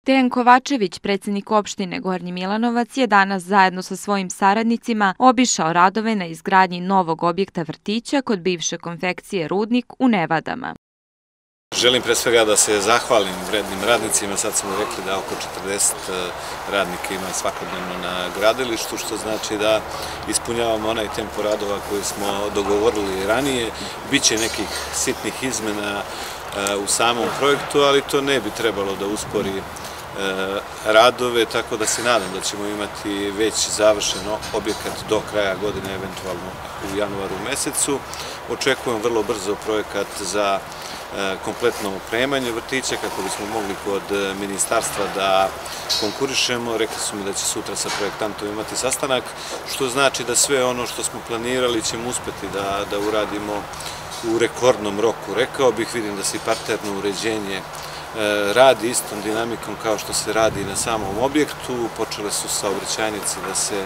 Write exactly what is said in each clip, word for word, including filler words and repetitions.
Dejan Kovačević, predsjednik opštine Gornji Milanovac, je danas zajedno sa svojim saradnicima obišao radove na izgradnji novog objekta vrtića kod bivše konfekcije Rudnik u Nevadama. Želim pre svega da se zahvalim vrednim radnicima, sad smo rekli da oko četrdeset radnika ima svakodnevno na gradilištu, što znači da ispunjavamo onaj tempo radova koji smo dogovorili ranije. Biće nekih sitnih izmena u samom projektu, ali to ne bi trebalo da uspori radove, tako da se nadam da ćemo imati već završen objekat do kraja godine, eventualno u januaru mesecu. Očekujem vrlo brzo projekat za kompletno opremanje vrtića kako bismo mogli kod ministarstva da konkurišemo. Rekli su mi da će sutra sa projektantom imati sastanak, što znači da sve ono što smo planirali ćemo uspeti da, da uradimo u rekordnom roku. Rekao bih, vidim da se i parterno uređenje radi istom dinamikom kao što se radi na samom objektu. Počele su saobraćajnice da se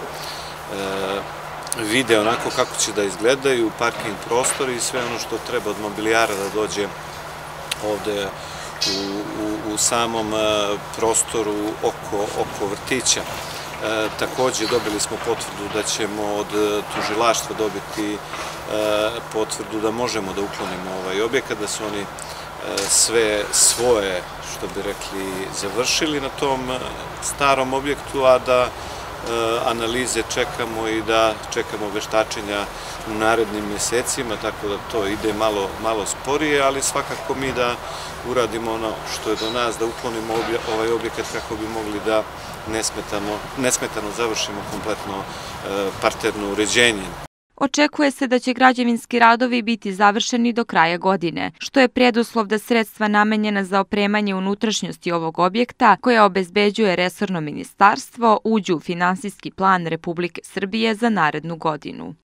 vide onako kako će da izgledaju, parking prostori i sve ono što treba od mobilijara da dođe ovde u, u, u samom prostoru oko, oko vrtića. E, takođe dobili smo potvrdu da ćemo od tužilaštva dobiti e, potvrdu da možemo da uklonimo ovaj objekat, da su oni e, sve svoje, što bi rekli, završili na tom starom objektu, a da analize čekamo i da čekamo veštačenja u narednim mjesecima, tako da to ide malo, malo sporije, ali svakako mi da uradimo ono što je do nas, da uklonimo ovaj objekat kako bi mogli da nesmetano, nesmetano završimo kompletno parterno uređenje. Očekuje se da će građevinski radovi biti završeni do kraja godine, što je preduslov da sredstva namenjena za opremanje unutrašnjosti ovog objekta, koja obezbeđuje resorno ministarstvo, uđu u finansijski plan Republike Srbije za narednu godinu.